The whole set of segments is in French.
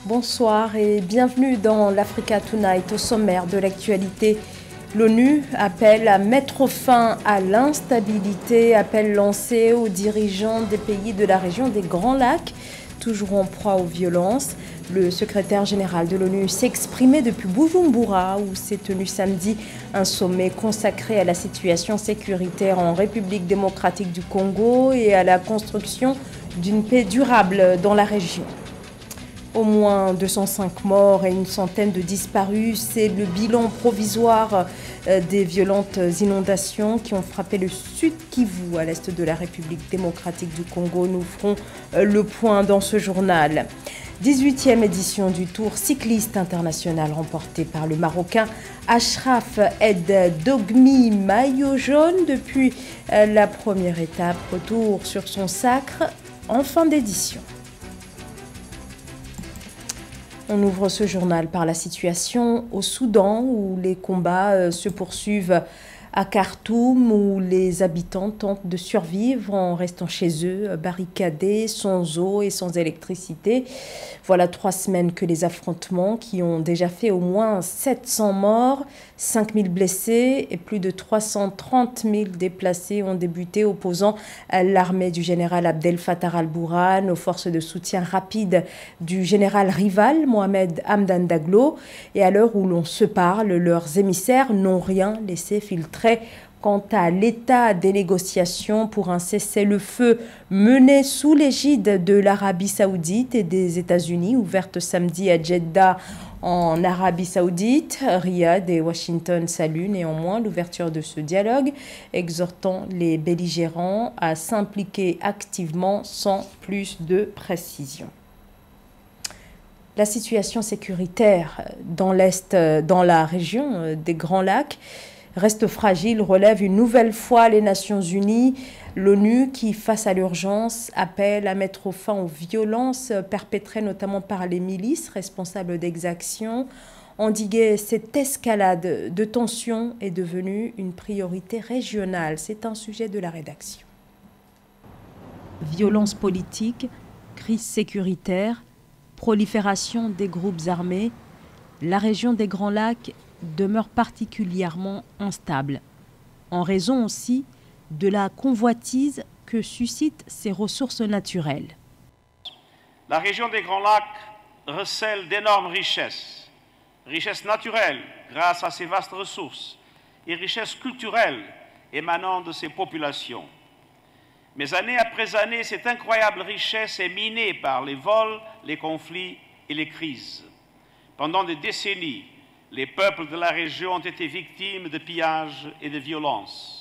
Bonsoir et bienvenue dans l'Africa Tonight. Au sommaire de l'actualité, l'ONU appelle à mettre fin à l'instabilité, appel lancé aux dirigeants des pays de la région des Grands Lacs, toujours en proie aux violences. Le secrétaire général de l'ONU s'exprimait depuis Bujumbura, où s'est tenu samedi un sommet consacré à la situation sécuritaire en République démocratique du Congo et à la construction d'une paix durable dans la région. Au moins 205 morts et une centaine de disparus, c'est le bilan provisoire des violentes inondations qui ont frappé le Sud Kivu à l'est de la République démocratique du Congo. Nous ferons le point dans ce journal. 18e édition du Tour cycliste international remporté par le Marocain Achraf Ed Dogmi, maillot jaune depuis la première étape. Retour sur son sacre en fin d'édition. On ouvre ce journal par la situation au Soudan où les combats se poursuivent à Khartoum, où les habitants tentent de survivre en restant chez eux, barricadés, sans eau et sans électricité. Voilà 3 semaines que les affrontements qui ont déjà fait au moins 700 morts, 5000 blessés et plus de 330 000 déplacés ont débuté, opposant l'armée du général Abdel Fattah al-Burhan aux forces de soutien rapide du général rival Mohamed Hamdan Daglo. Et à l'heure où l'on se parle, leurs émissaires n'ont rien laissé filtrer quant à l'état des négociations pour un cessez-le-feu mené sous l'égide de l'Arabie saoudite et des États-Unis, ouverte samedi à Jeddah en Arabie saoudite. Riyad et Washington saluent néanmoins l'ouverture de ce dialogue, exhortant les belligérants à s'impliquer activement sans plus de précision. La situation sécuritaire dans la région des Grands Lacs reste fragile, relève une nouvelle fois les Nations Unies. L'ONU qui, face à l'urgence, appelle à mettre fin aux violences perpétrées notamment par les milices responsables d'exactions. Endiguer cette escalade de tensions est devenue une priorité régionale. C'est un sujet de la rédaction. Violence politique, crise sécuritaire, prolifération des groupes armés, la région des Grands Lacs demeure particulièrement instable, en raison aussi de la convoitise que suscitent ses ressources naturelles. La région des Grands Lacs recèle d'énormes richesses naturelles grâce à ses vastes ressources et richesses culturelles émanant de ses populations. Mais année après année, cette incroyable richesse est minée par les vols, les conflits et les crises. Pendant des décennies, les peuples de la région ont été victimes de pillages et de violences.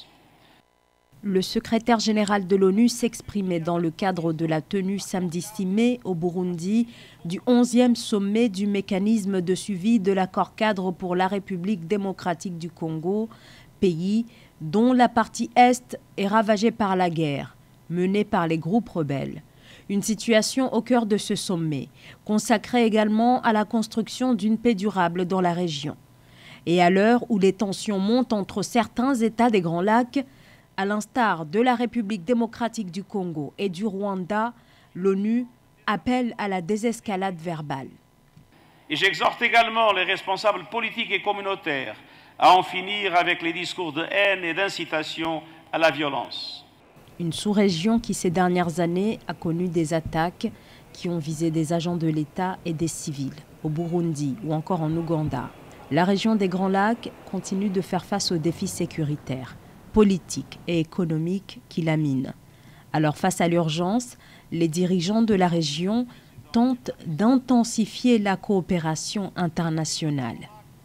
Le secrétaire général de l'ONU s'exprimait dans le cadre de la tenue samedi 6 mai au Burundi du 11e sommet du mécanisme de suivi de l'accord-cadre pour la République démocratique du Congo, pays dont la partie Est est ravagée par la guerre, menée par les groupes rebelles. Une situation au cœur de ce sommet, consacrée également à la construction d'une paix durable dans la région. Et à l'heure où les tensions montent entre certains États des Grands Lacs, à l'instar de la République démocratique du Congo et du Rwanda, l'ONU appelle à la désescalade verbale. Et j'exhorte également les responsables politiques et communautaires à en finir avec les discours de haine et d'incitation à la violence. Une sous-région qui, ces dernières années, a connu des attaques qui ont visé des agents de l'État et des civils, au Burundi ou encore en Ouganda. La région des Grands Lacs continue de faire face aux défis sécuritaires, politiques et économiques qui la minent. Alors, face à l'urgence, les dirigeants de la région tentent d'intensifier la coopération internationale.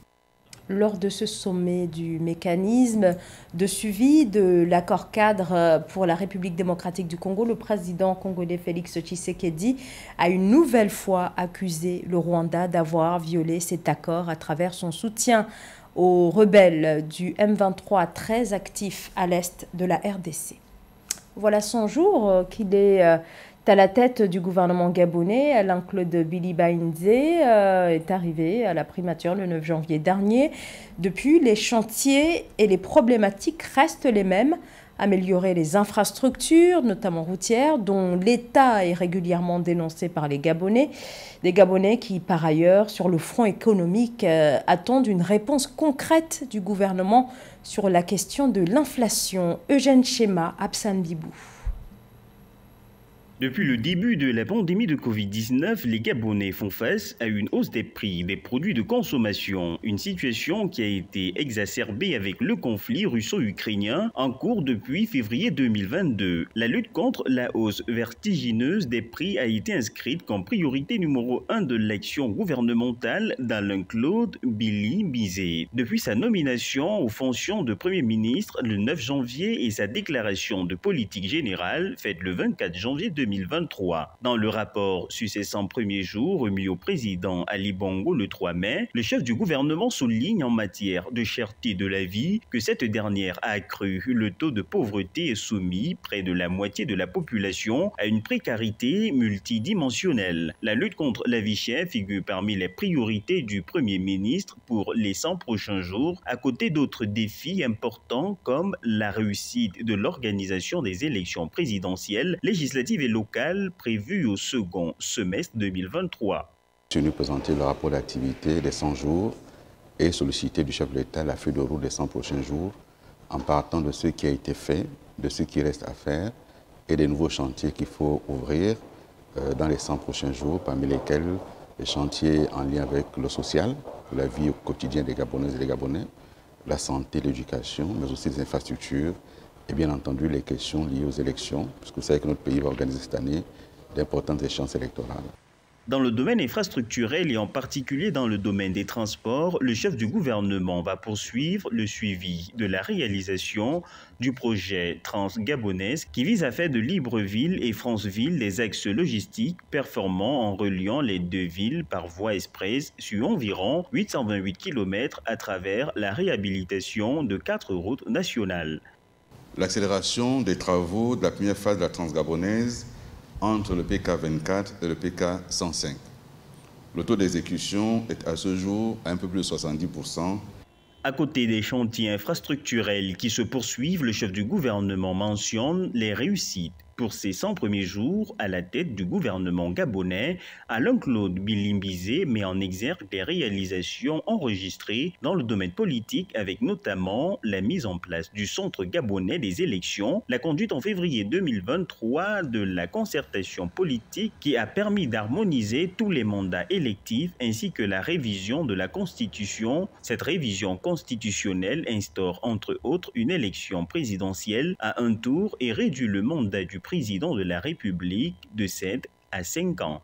Lors de ce sommet du mécanisme de suivi de l'accord-cadre pour la République démocratique du Congo, le président congolais Félix Tshisekedi a une nouvelle fois accusé le Rwanda d'avoir violé cet accord à travers son soutien aux rebelles du M23 très actifs à l'est de la RDC. Voilà 100 jours qu'il est à la tête du gouvernement gabonais. Alain-Claude Bilibainze est arrivé à la primature le 9 janvier dernier. Depuis, les chantiers et les problématiques restent les mêmes, améliorer les infrastructures, notamment routières, dont l'état est régulièrement dénoncé par les Gabonais. Des Gabonais qui, par ailleurs, sur le front économique, attendent une réponse concrète du gouvernement sur la question de l'inflation. Eugène Chema, Absan Bibou. Depuis le début de la pandémie de Covid-19, les Gabonais font face à une hausse des prix des produits de consommation, une situation qui a été exacerbée avec le conflit russo-ukrainien en cours depuis février 2022. La lutte contre la hausse vertigineuse des prix a été inscrite comme priorité numéro 1 de l'action gouvernementale d'Alain Claude Billy Bizet. Depuis sa nomination aux fonctions de Premier ministre le 9 janvier et sa déclaration de politique générale faite le 24 janvier 2023. Dans le rapport sur ses 100 premiers jours remis au président Ali Bongo le 3 mai, le chef du gouvernement souligne en matière de cherté de la vie que cette dernière a accru le taux de pauvreté et soumis près de la moitié de la population à une précarité multidimensionnelle. La lutte contre la vie chère figure parmi les priorités du Premier ministre pour les 100 prochains jours, à côté d'autres défis importants comme la réussite de l'organisation des élections présidentielles, législatives et locales prévues au second semestre 2023. Je suis venu présenter le rapport d'activité des 100 jours et solliciter du chef de l'État la feuille de route des 100 prochains jours en partant de ce qui a été fait, de ce qui reste à faire et des nouveaux chantiers qu'il faut ouvrir dans les 100 prochains jours, parmi lesquels les chantiers en lien avec le social, la vie au quotidien des Gabonaises et des Gabonais, la santé, l'éducation, mais aussi les infrastructures, et bien entendu les questions liées aux élections, puisque vous savez que notre pays va organiser cette année d'importantes échéances électorales. Dans le domaine infrastructurel et en particulier dans le domaine des transports, le chef du gouvernement va poursuivre le suivi de la réalisation du projet Trans-Gabonaise qui vise à faire de Libreville et Franceville des axes logistiques performants en reliant les deux villes par voie express sur environ 828 km à travers la réhabilitation de 4 routes nationales. L'accélération des travaux de la première phase de la Trans-Gabonaise entre le PK 24 et le PK 105. Le taux d'exécution est à ce jour à un peu plus de 70%. À côté des chantiers infrastructurels qui se poursuivent, le chef du gouvernement mentionne les réussites. Pour ses 100 premiers jours à la tête du gouvernement gabonais, Alain Claude Billy Bizet met en exergue des réalisations enregistrées dans le domaine politique avec notamment la mise en place du Centre gabonais des élections, la conduite en février 2023 de la concertation politique qui a permis d'harmoniser tous les mandats électifs ainsi que la révision de la Constitution. Cette révision constitutionnelle instaure entre autres une élection présidentielle à un tour et réduit le mandat du président de la République de 7 à 5 ans.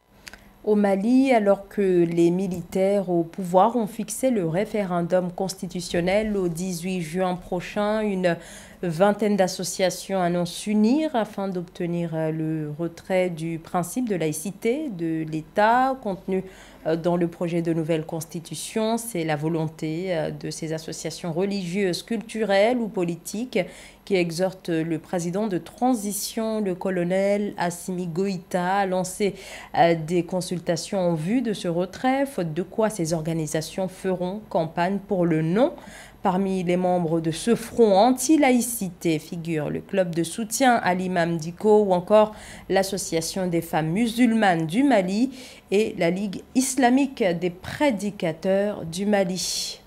Au Mali, alors que les militaires au pouvoir ont fixé le référendum constitutionnel au 18 juin prochain, une vingtaine d'associations annoncent s'unir afin d'obtenir le retrait du principe de laïcité de l'État contenu dans le projet de nouvelle constitution. C'est la volonté de ces associations religieuses, culturelles ou politiques qui exhortent le président de transition, le colonel Assimi Goïta, à lancer des consultations en vue de ce retrait, faute de quoi ces organisations feront campagne pour le non. Parmi les membres de ce front anti-laïcité figurent le club de soutien à l'imam Diko ou encore l'Association des femmes musulmanes du Mali et la Ligue islamique des prédicateurs du Mali.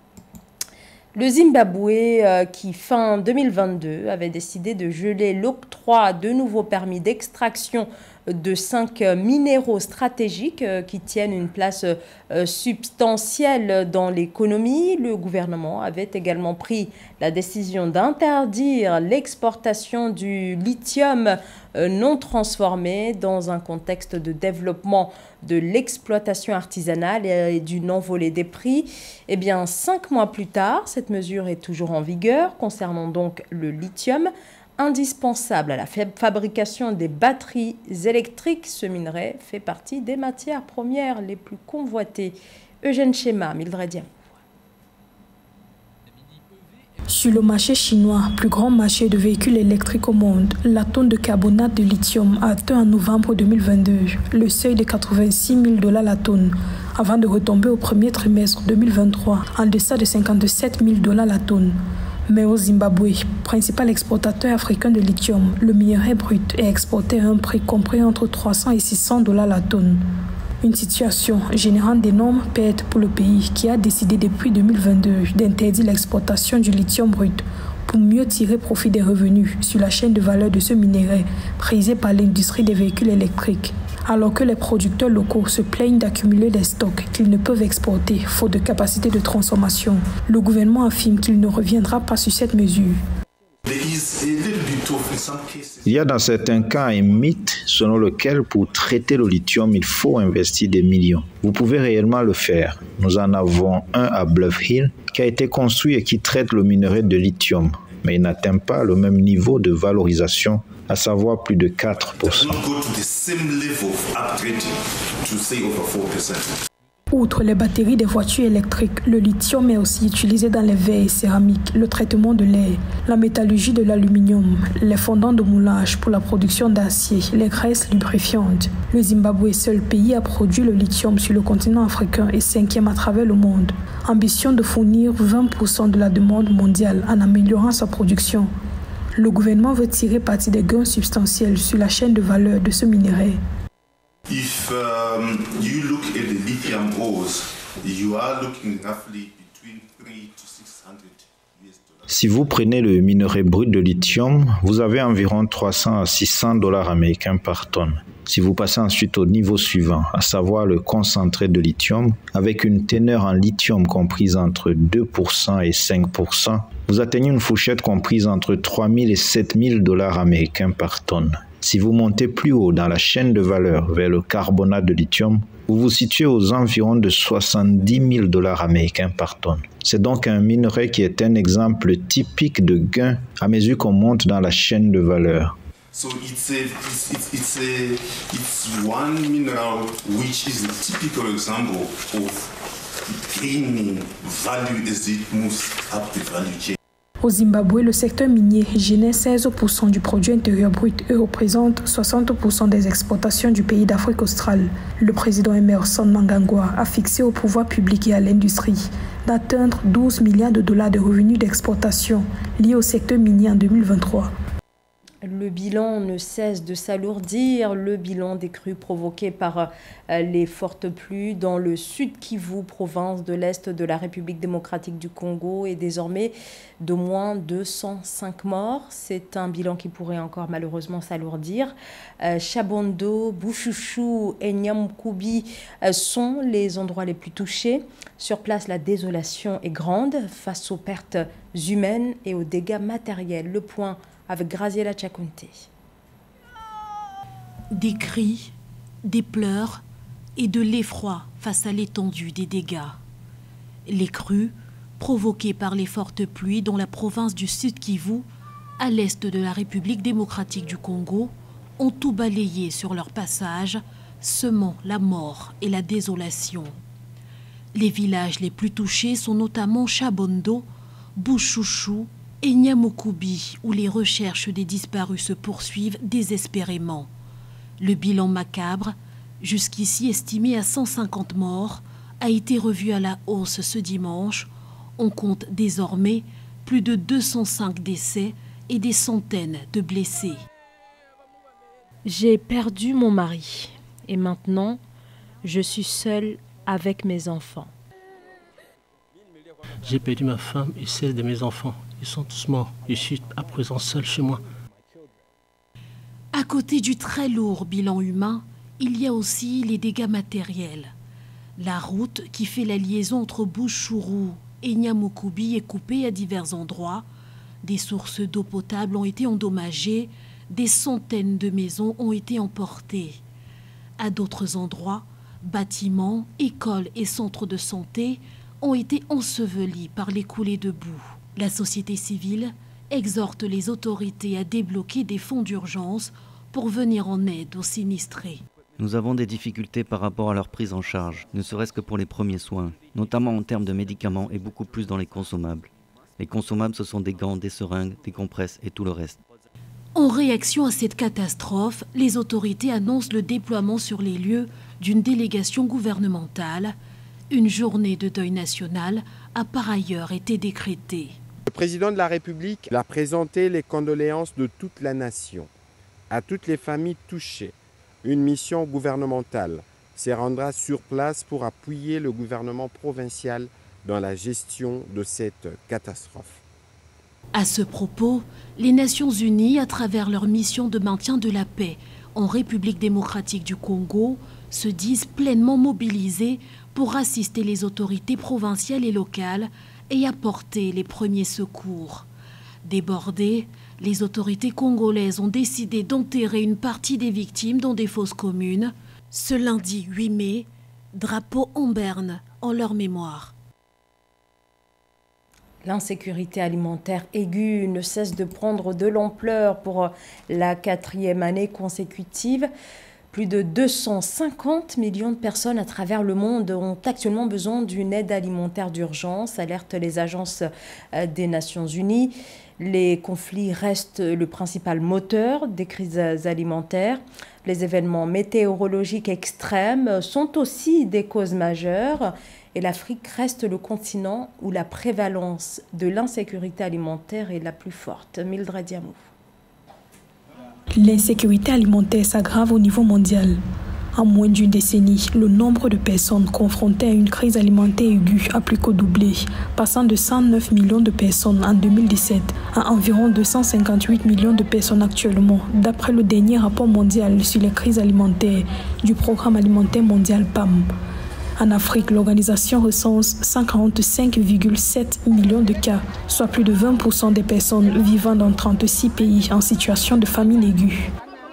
Le Zimbabwe, qui fin 2022 avait décidé de geler l'octroi de nouveaux permis d'extraction de 5 minéraux stratégiques qui tiennent une place substantielle dans l'économie. Le gouvernement avait également pris la décision d'interdire l'exportation du lithium non transformé dans un contexte de développement de l'exploitation artisanale et d'une envolée des prix. Eh bien, 5 mois plus tard, cette mesure est toujours en vigueur concernant donc le lithium. Indispensable à la fabrication des batteries électriques, ce minerai fait partie des matières premières les plus convoitées. Eugène Chema, Mildred Diam. Sur le marché chinois, plus grand marché de véhicules électriques au monde, la tonne de carbonate de lithium a atteint en novembre 2022 le seuil de 86 000 $ la tonne, avant de retomber au premier trimestre 2023 en deçà de 57 000 $ la tonne. Mais au Zimbabwe, principal exportateur africain de lithium, le minerai brut est exporté à un prix compris entre 300 et 600 $ la tonne. Une situation générant d'énormes pertes pour le pays qui a décidé depuis 2022 d'interdire l'exportation du lithium brut pour mieux tirer profit des revenus sur la chaîne de valeur de ce minerai prisé par l'industrie des véhicules électriques. Alors que les producteurs locaux se plaignent d'accumuler des stocks qu'ils ne peuvent exporter faute de capacité de transformation, le gouvernement affirme qu'il ne reviendra pas sur cette mesure. Il y a dans certains cas un mythe selon lequel pour traiter le lithium, il faut investir des millions. Vous pouvez réellement le faire. Nous en avons un à Bluff Hill qui a été construit et qui traite le minerai de lithium, mais il n'atteint pas le même niveau de valorisation, à savoir plus de 4%. Outre les batteries des voitures électriques, le lithium est aussi utilisé dans les verres et céramiques, le traitement de l'air, la métallurgie de l'aluminium, les fondants de moulage pour la production d'acier, les graisses lubrifiantes. Le Zimbabwe, seul pays à produire le lithium sur le continent africain et 5e à travers le monde. Ambition de fournir 20% de la demande mondiale en améliorant sa production. Le gouvernement veut tirer parti des gains substantiels sur la chaîne de valeur de ce minerai. If you look at the lithium ores, you are looking roughly between 300 to 600 US dollars. Si vous prenez le minerai brut de lithium, vous avez environ 300 à 600 $ américains par tonne. Si vous passez ensuite au niveau suivant, à savoir le concentré de lithium, avec une teneur en lithium comprise entre 2% et 5%, vous atteignez une fourchette comprise entre 3 000 et 7 000 $ américains par tonne. Si vous montez plus haut dans la chaîne de valeur vers le carbonate de lithium, vous vous situez aux environs de 70 000 $ américains par tonne. C'est donc un minerai qui est un exemple typique de gain à mesure qu'on monte dans la chaîne de valeur. So it's one mineral which is a typical example of gaining value as it moves up the value chain. Au Zimbabwe, le secteur minier génère 16% du produit intérieur brut et représente 60% des exportations du pays d'Afrique australe. Le président Emmerson Mnangagwa a fixé au pouvoir public et à l'industrie d'atteindre 12 milliards de dollars de revenus d'exportation liés au secteur minier en 2023. Le bilan ne cesse de s'alourdir, le bilan des crues provoquées par les fortes pluies dans le sud Kivu, province de l'Est de la République démocratique du Congo, est désormais d'au moins 205 morts. C'est un bilan qui pourrait encore malheureusement s'alourdir. Chabondo, Bushushu et Nyamukubi sont les endroits les plus touchés. Sur place, la désolation est grande face aux pertes humaines et aux dégâts matériels. Le point avec Graziella Chakunte. Des cris, des pleurs et de l'effroi face à l'étendue des dégâts. Les crues, provoquées par les fortes pluies dans la province du Sud Kivu, à l'est de la République démocratique du Congo, ont tout balayé sur leur passage, semant la mort et la désolation. Les villages les plus touchés sont notamment Chabondo, Bushushu et Nyamukubi, où les recherches des disparus se poursuivent désespérément. Le bilan macabre, jusqu'ici estimé à 150 morts, a été revu à la hausse ce dimanche. On compte désormais plus de 205 décès et des centaines de blessés. J'ai perdu mon mari et maintenant, je suis seule avec mes enfants. J'ai perdu ma femme et celle de mes enfants. Ils sont tous morts. Je suis à présent seul chez moi. À côté du très lourd bilan humain, il y a aussi les dégâts matériels. La route qui fait la liaison entre Bushuru et Nyamukubi est coupée à divers endroits. Des sources d'eau potable ont été endommagées. Des centaines de maisons ont été emportées. À d'autres endroits, bâtiments, écoles et centres de santé ont été ensevelis par les coulées de boue. La société civile exhorte les autorités à débloquer des fonds d'urgence pour venir en aide aux sinistrés. Nous avons des difficultés par rapport à leur prise en charge, ne serait-ce que pour les premiers soins, notamment en termes de médicaments et beaucoup plus dans les consommables. Les consommables, ce sont des gants, des seringues, des compresses et tout le reste. En réaction à cette catastrophe, les autorités annoncent le déploiement sur les lieux d'une délégation gouvernementale. Une journée de deuil national a par ailleurs été décrétée. président de la République a présenté les condoléances de toute la nation à toutes les familles touchées. Une mission gouvernementale se rendra sur place pour appuyer le gouvernement provincial dans la gestion de cette catastrophe. À ce propos, les Nations Unies, à travers leur mission de maintien de la paix en République démocratique du Congo, se disent pleinement mobilisées pour assister les autorités provinciales et locales et apporter les premiers secours. Débordées, les autorités congolaises ont décidé d'enterrer une partie des victimes dans des fosses communes. Ce lundi 8 mai, drapeau en berne en leur mémoire. L'insécurité alimentaire aiguë ne cesse de prendre de l'ampleur pour la 4e année consécutive. Plus de 250 millions de personnes à travers le monde ont actuellement besoin d'une aide alimentaire d'urgence, alertent les agences des Nations Unies. Les conflits restent le principal moteur des crises alimentaires. Les événements météorologiques extrêmes sont aussi des causes majeures. Et l'Afrique reste le continent où la prévalence de l'insécurité alimentaire est la plus forte. Mildred Diamou. L'insécurité alimentaire s'aggrave au niveau mondial. En moins d'une décennie, le nombre de personnes confrontées à une crise alimentaire aiguë a plus que doublé, passant de 109 millions de personnes en 2017 à environ 258 millions de personnes actuellement, d'après le dernier rapport mondial sur les crises alimentaires du Programme alimentaire mondial PAM. En Afrique, l'organisation recense 145,7 millions de cas, soit plus de 20% des personnes vivant dans 36 pays en situation de famine aiguë.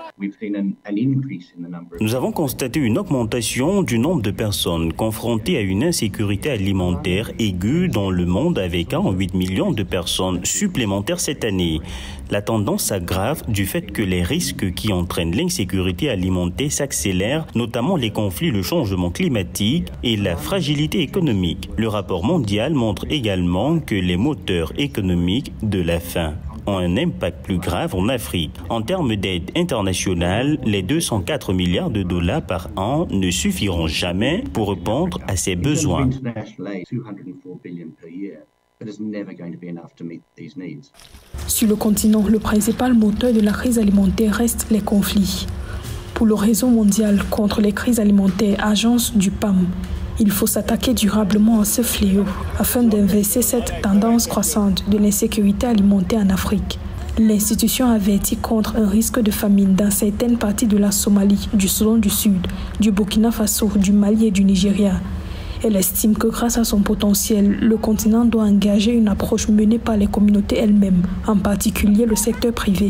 Nous avons constaté une augmentation du nombre de personnes confrontées à une insécurité alimentaire aiguë dans le monde avec 48 millions de personnes supplémentaires cette année. La tendance s'aggrave du fait que les risques qui entraînent l'insécurité alimentaire s'accélèrent, notamment les conflits, le changement climatique et la fragilité économique. Le rapport mondial montre également que les moteurs économiques de la faim ont un impact plus grave en Afrique. En termes d'aide internationale, les 204 milliards de dollars par an ne suffiront jamais pour répondre à ces besoins. Sur le continent, le principal moteur de la crise alimentaire reste les conflits. Pour le réseau mondial contre les crises alimentaires, agence du PAM, il faut s'attaquer durablement à ce fléau afin d'inverser cette tendance croissante de l'insécurité alimentaire en Afrique. L'institution avertit contre un risque de famine dans certaines parties de la Somalie, du Soudan du Sud, du Burkina Faso, du Mali et du Nigeria. Elle estime que grâce à son potentiel, le continent doit engager une approche menée par les communautés elles-mêmes, en particulier le secteur privé.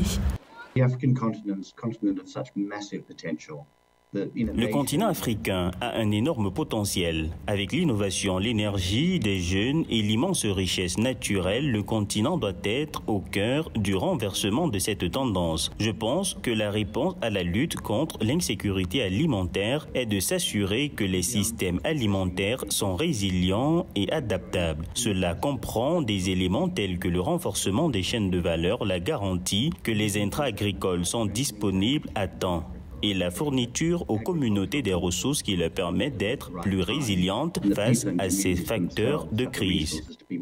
Le continent africain a un énorme potentiel. Avec l'innovation, l'énergie des jeunes et l'immense richesse naturelle, le continent doit être au cœur du renversement de cette tendance. Je pense que la réponse à la lutte contre l'insécurité alimentaire est de s'assurer que les systèmes alimentaires sont résilients et adaptables. Cela comprend des éléments tels que le renforcement des chaînes de valeur, la garantie que les intrants agricoles sont disponibles à temps et la fourniture aux communautés des ressources qui leur permettent d'être plus résilientes face à ces facteurs de crise.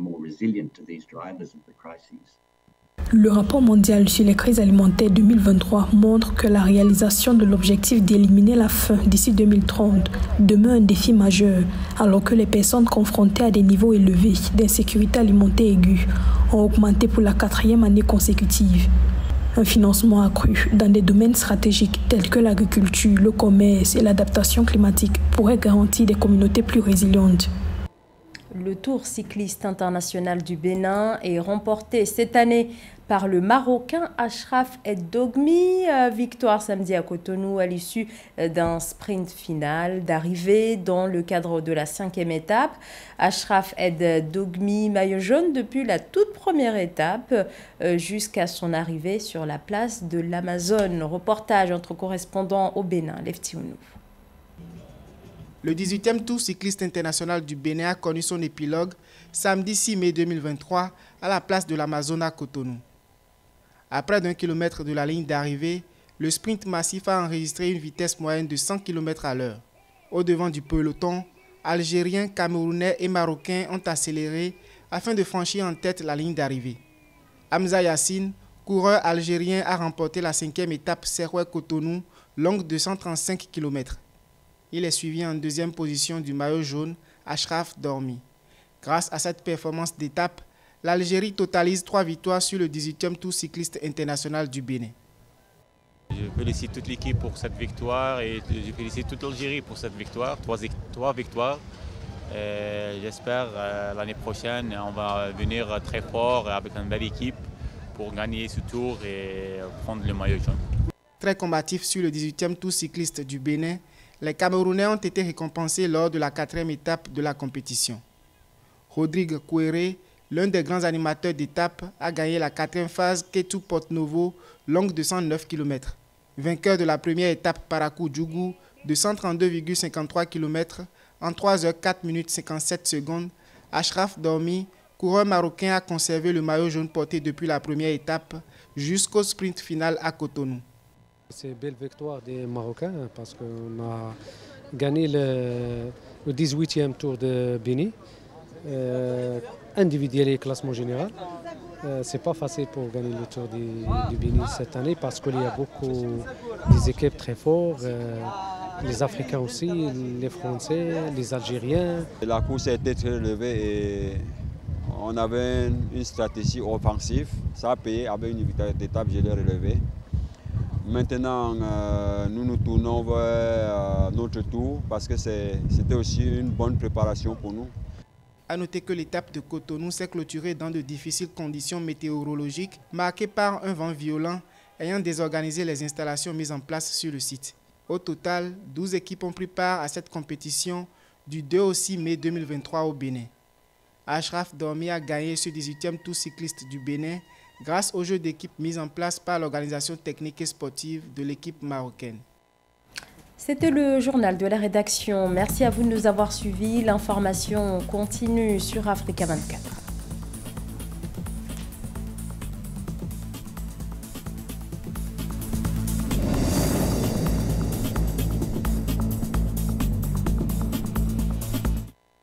Le rapport mondial sur les crises alimentaires 2023 montre que la réalisation de l'objectif d'éliminer la faim d'ici 2030 demeure un défi majeur, alors que les personnes confrontées à des niveaux élevés d'insécurité alimentaire aiguë ont augmenté pour la 4e année consécutive. Un financement accru dans des domaines stratégiques tels que l'agriculture, le commerce et l'adaptation climatique pourrait garantir des communautés plus résilientes. Le Tour cycliste international du Bénin est remporté cette année par le Marocain Achraf El Dogmi. Victoire samedi à Cotonou à l'issue d'un sprint final d'arrivée dans le cadre de la 5e étape. Achraf El Dogmi, maillot jaune depuis la toute première étape jusqu'à son arrivée sur la place de l'Amazone. Reportage entre correspondants au Bénin, Lefti Ounou. Le 18e Tour cycliste international du Bénin a connu son épilogue samedi 6 mai 2023 à la place de l'Amazone à Cotonou. À près d'1 kilomètre de la ligne d'arrivée, le sprint massif a enregistré une vitesse moyenne de 100 km à l'heure. Au devant du peloton, Algériens, Camerounais et Marocains ont accéléré afin de franchir en tête la ligne d'arrivée. Hamza Yassine, coureur algérien, a remporté la 5e étape Serouet-Cotonou, longue de 135 km. Il est suivi en 2e position du maillot jaune, Achraf Dormi. Grâce à cette performance d'étape, l'Algérie totalise 3 victoires sur le 18e Tour cycliste international du Bénin. Je félicite toute l'équipe pour cette victoire et je félicite toute l'Algérie pour cette victoire, 3 victoires. J'espère l'année prochaine on va venir très fort avec une belle équipe pour gagner ce tour et prendre le maillot jaune. Très combatif sur le 18e Tour cycliste du Bénin, les Camerounais ont été récompensés lors de la 4e étape de la compétition. Rodrigue Kouéré, l'un des grands animateurs d'étape, a gagné la 4e phase Kétou Porte-Novo, longue de 109 km. Vainqueur de la première étape Parakou-Djougou de 132,53 km en 3 h 4 minutes 57 secondes, Achraf Dormi, coureur marocain, a conservé le maillot jaune porté depuis la première étape jusqu'au sprint final à Cotonou. C'est une belle victoire des Marocains parce qu'on a gagné le 18e Tour de Bénin, individuel et classement général. C'est pas facile pour gagner le Tour du Bénin cette année parce qu'il y a beaucoup des équipes très fortes, les Africains aussi, les Français, les Algériens. La course a été très relevée et on avait une stratégie offensive. Ça a payé avec une victoire d'étape, je l'ai relevée. Maintenant, nous nous tournons vers notre tour parce que c'était aussi une bonne préparation pour nous. A noter que l'étape de Cotonou s'est clôturée dans de difficiles conditions météorologiques marquées par un vent violent ayant désorganisé les installations mises en place sur le site. Au total, 12 équipes ont pris part à cette compétition du 2 au 6 mai 2023 au Bénin. Achraf Dormi a gagné ce 18e Tour cycliste du Bénin grâce au jeu d'équipe mis en place par l'organisation technique et sportive de l'équipe marocaine. C'était le journal de la rédaction. Merci à vous de nous avoir suivis. L'information continue sur Africa 24.